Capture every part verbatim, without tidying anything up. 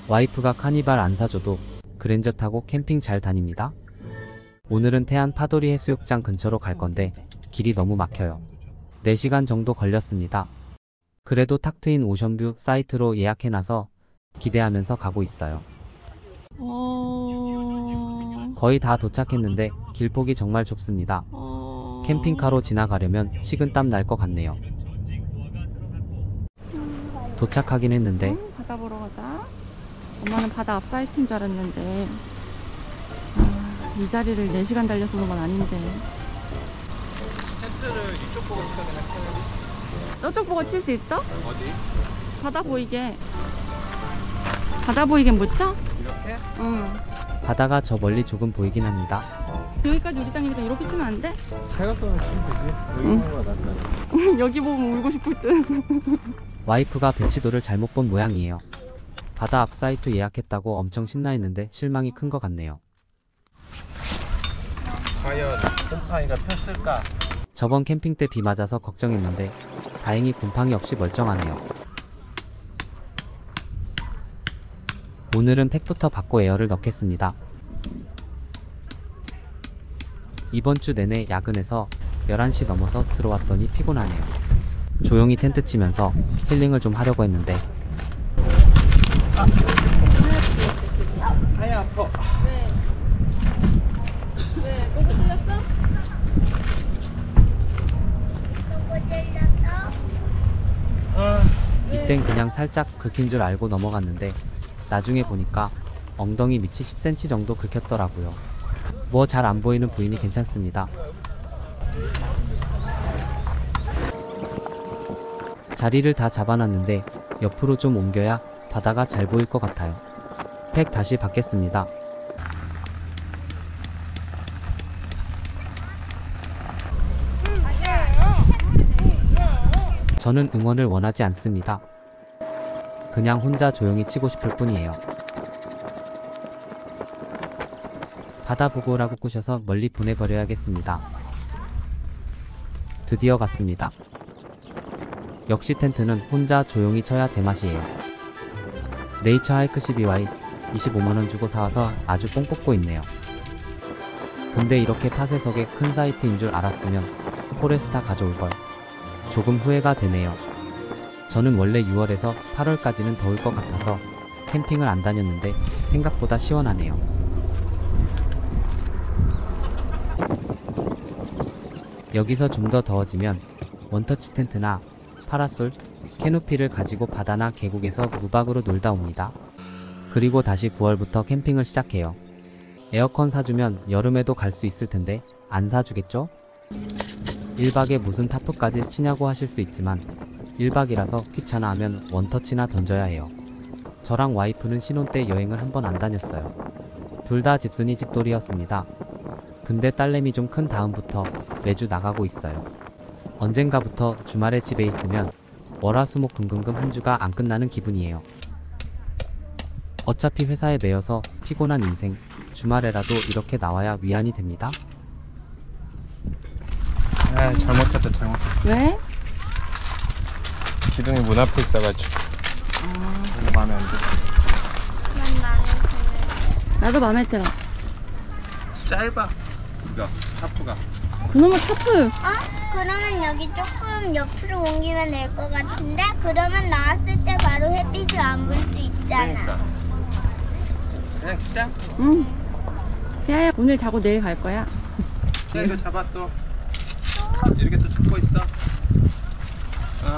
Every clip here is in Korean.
와이프가 카니발 안 사줘도 그랜저 타고 캠핑 잘 다닙니다. 오늘은 태안 파도리 해수욕장 근처로 갈 건데 길이 너무 막혀요. 네 시간 정도 걸렸습니다. 그래도 탁 트인 오션뷰 사이트로 예약해놔서 기대하면서 가고 있어요. 어... 거의 다 도착했는데 길폭이 정말 좁습니다. 어... 캠핑카로 지나가려면 식은땀 날 것 같네요. 도착하긴 했는데 응, 바다 보러 가자. 엄마는 바다 앞 사이트인 줄 알았는데 아, 이 자리를 네 시간 달려서 오는 건 아닌데. 텐트를 이쪽 보고 치면 그냥 쳐야지. 저쪽 보고 칠 수 있어? 어디? 바다 보이게. 바다 보이긴 못 쳐? 이렇게? 응. 바다가 저 멀리 조금 보이긴 합니다. 여기까지 우리 땅이니까 이렇게 치면 안 돼? 사각선을 치면 되지. 여기 응. 보는 거가 낫잖아. 여기 보면 울고 싶을 듯. 와이프가 배치도를 잘못 본 모양이에요. 바다 앞 사이트 예약했다고 엄청 신나했는데 실망이 큰 것 같네요. 과연 곰팡이가 폈을까? 저번 캠핑 때 비 맞아서 걱정했는데 다행히 곰팡이 없이 멀쩡하네요. 오늘은 팩부터 받고 에어를 넣겠습니다. 이번 주 내내 야근해서 열한 시 넘어서 들어왔더니 피곤하네요. 조용히 텐트 치면서 힐링을 좀 하려고 했는데 아! 아이 아파. 왜? 왜? 너무 찔렸어? 아, 이땐 그냥 살짝 긁힌 줄 알고 넘어갔는데 나중에 보니까 엉덩이 밑이 십 센티미터 정도 긁혔더라고요. 뭐 잘 안 보이는 부위니 괜찮습니다. 자리를 다 잡아놨는데 옆으로 좀 옮겨야 바다가 잘 보일 것 같아요. 팩 다시 받겠습니다. 저는 응원을 원하지 않습니다. 그냥 혼자 조용히 치고 싶을 뿐이에요. 바다 보고 오라고 꼬셔서 멀리 보내버려야겠습니다. 드디어 갔습니다. 역시 텐트는 혼자 조용히 쳐야 제맛이에요. 네이처 하이크 십이 와이 이십오만 원 주고 사와서 아주 뽕 뽑고 있네요. 근데 이렇게 팟에석의 큰 사이트인 줄 알았으면 포레스타 가져올걸. 조금 후회가 되네요. 저는 원래 유월에서 팔월까지는 더울 것 같아서 캠핑을 안 다녔는데 생각보다 시원하네요. 여기서 좀 더 더워지면 원터치 텐트나 파라솔, 캐노피를 가지고 바다나 계곡에서 무박으로 놀다 옵니다. 그리고 다시 구월부터 캠핑을 시작해요. 에어컨 사주면 여름에도 갈 수 있을 텐데 안 사주겠죠? 일 박에 무슨 타프까지 치냐고 하실 수 있지만 일 박이라서 귀찮아 하면 원터치나 던져야 해요. 저랑 와이프는 신혼 때 여행을 한 번 안 다녔어요. 둘 다 집순이 집돌이였습니다. 근데 딸내미 좀 큰 다음부터 매주 나가고 있어요. 언젠가부터 주말에 집에 있으면 월화수목금금금 한 주가 안 끝나는 기분이에요. 어차피 회사에 매여서 피곤한 인생, 주말에라도 이렇게 나와야 위안이 됩니다. 아 잘못 쳤다 잘못 쳤다. 왜? 기둥이 문 앞에 있어가지고. 아... 너무 마음에 안 들어. 난 마음에 드네. 나도 마음에 들어. 짧아. 이거 타프가. 그놈의 타프! 어? 그러면 여기 조금 옆으로 옮기면 될 것 같은데? 그러면 나왔을 때 바로 햇빛을 안 볼 수 있잖아. 그러니까. 그냥 치자. 응. 세아야, 오늘 자고 내일 갈 거야. 야 이거 잡아 또. 이렇게 또 잡고 있어. 어.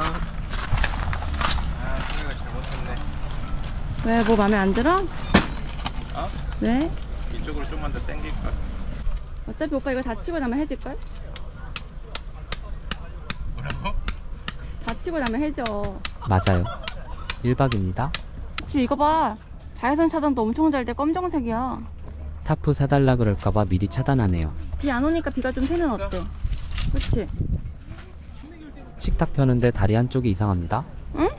아 이거 잘못했네. 왜, 뭐 마음에 안 들어? 어? 왜? 이쪽으로 좀만 더 당길까? 어차피 오빠 이거 다 치고 나면 해질걸? 뭐라고? 다 치고 나면 해져. 맞아요. 일 박입니다. 혹시 이거 봐. 자외선 차단도 엄청 잘 돼. 검정색이야. 타프 사달라 그럴까봐 미리 차단하네요. 비 안 오니까 비가 좀 새면 어때? 그치? 식탁 펴는데 다리 한쪽이 이상합니다. 응?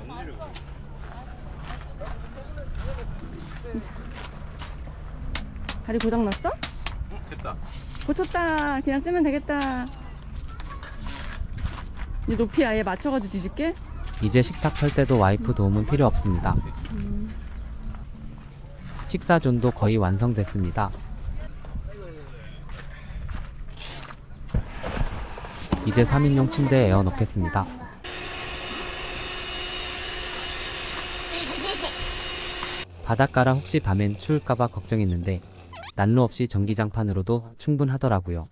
다리 고장 났어? 응 됐다. 고쳤다. 그냥 쓰면 되겠다. 이 높이 아예 맞춰가지고 뒤집게? 이제 식탁 펼 때도 와이프 도움은 필요 없습니다. 음. 식사존도 거의 완성됐습니다. 이제 삼 인용 침대에 에어 넣겠습니다. 바닷가라 혹시 밤엔 추울까봐 걱정했는데 난로 없이 전기장판으로도 충분하더라고요.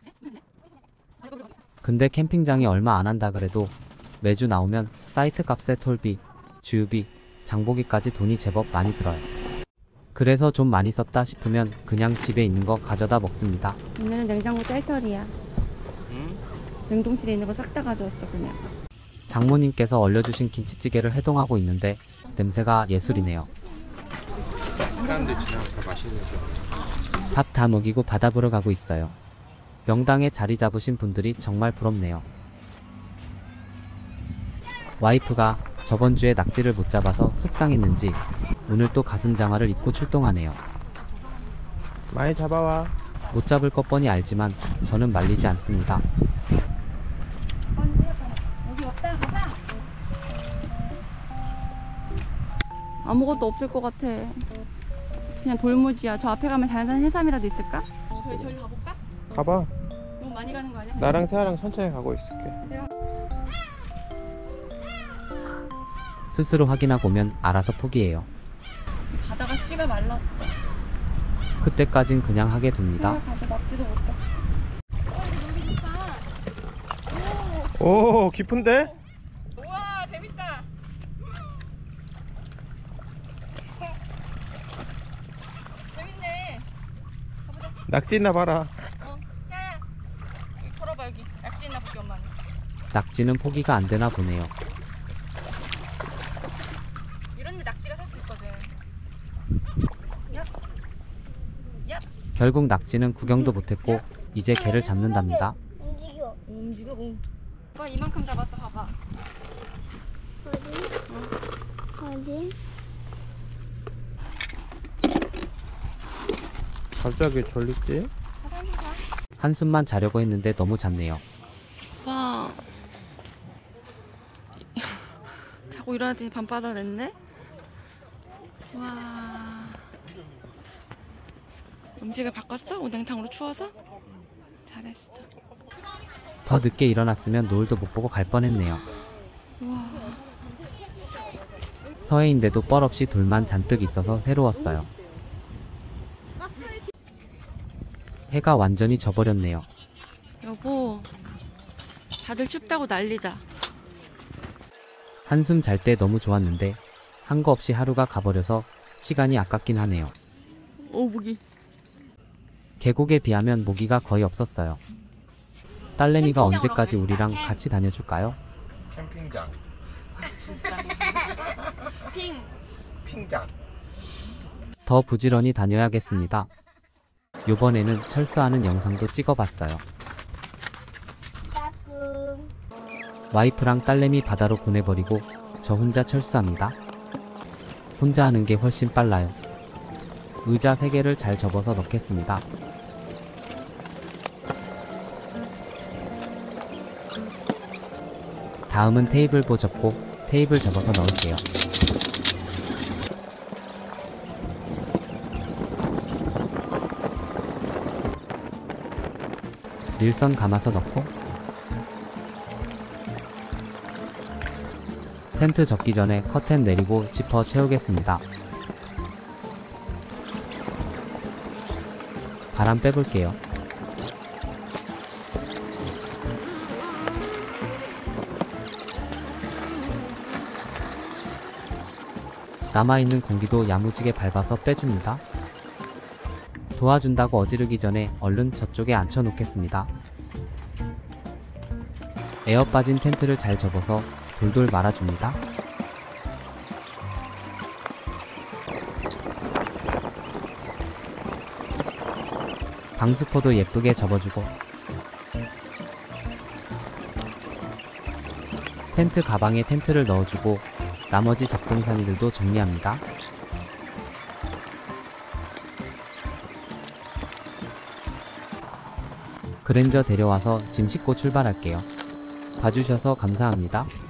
근데 캠핑장이 얼마 안 한다 그래도 매주 나오면 사이트 값에 톨비, 주유비, 장보기까지 돈이 제법 많이 들어요. 그래서 좀 많이 썼다 싶으면 그냥 집에 있는 거 가져다 먹습니다. 오늘은 냉장고 짤털이야. 응? 냉동실에 있는 거 싹 다 가져왔어 그냥. 장모님께서 얼려주신 김치찌개를 해동하고 있는데 냄새가 예술이네요. 사람들 지나면 다 맛있는 거. 밥 다 먹이고 바다 보러 가고 있어요. 명당에 자리 잡으신 분들이 정말 부럽네요. 와이프가 저번 주에 낙지를 못 잡아서 속상했는지 오늘 또 가슴장화를 입고 출동하네요. 많이 잡아와. 못 잡을 것 뻔히 알지만 저는 말리지 않습니다. 여기 없다 가자. 아무것도 없을 것 같아. 그냥 돌무지야. 저 앞에 가면 자연산 해삼이라도 있을까? 저희 저기 가볼까? 가봐. 너무 많이 가는 거 아니야? 나랑 세아랑 천천히 가고 있을게. 스스로 확인하고 오면 알아서 포기해요. 바다가 씨가 말랐어. 그때까진 그냥 하게 둡니다. 가자. 낙지도 못 잡. 어 이거 놀기 좋다. 오, 깊은데? 우와 재밌다. 재밌네. 낙지 있나 봐라. 어, 야야. 여기 걸어봐 여기. 낙지 있나 보기 엄마는. 낙지는 포기가 안 되나 보네요. 이런데 낙지가 살 수 있거든. 야. 야. 결국 낙지는 구경도 못했고 이제 개를 잡는답니다. 움직여. 움직여. 응. 오빠 이만큼 잡았어. 봐봐. 어디? 어디? 갑자기 졸리지? 한숨만 자려고 했는데 너무 잤네요. 와. 자고 일어났더니 밤바다 됐네. 와. 음식을 바꿨어? 오뎅탕으로 추워서? 잘했어. 더 늦게 일어났으면 노을도 못 보고 갈 뻔했네요. 와. 서해인데도 뻘 없이 돌만 잔뜩 있어서 새로웠어요. 해가 완전히 져버렸네요. 여보. 다들 춥다고 난리다. 한숨 잘 때 너무 좋았는데 한 거 없이 하루가 가버려서 시간이 아깝긴 하네요. 오 모기. 계곡에 비하면 모기가 거의 없었어요. 딸내미가 언제까지 우리랑 같이 다녀줄까요? 캠핑장. 핑. 핑장. 더 부지런히 다녀야겠습니다. 요번에는 철수하는 영상도 찍어봤어요. 따끔. 와이프랑 딸내미 바다로 보내버리고 저 혼자 철수합니다. 혼자 하는 게 훨씬 빨라요. 의자 세 개를 잘 접어서 넣겠습니다. 다음은 테이블보 접고 테이블 접어서 넣을게요. 밀선 감아서 넣고 텐트 접기 전에 커튼 내리고 지퍼 채우겠습니다. 바람 빼볼게요. 남아있는 공기도 야무지게 밟아서 빼줍니다. 도와준다고 어지르기 전에 얼른 저쪽에 앉혀놓겠습니다. 에어 빠진 텐트를 잘 접어서 돌돌 말아줍니다. 방수포도 예쁘게 접어주고 텐트 가방에 텐트를 넣어주고 나머지 잡동사니들도 정리합니다. 그랜저 데려와서 짐 싣고 출발할게요. 봐주셔서 감사합니다.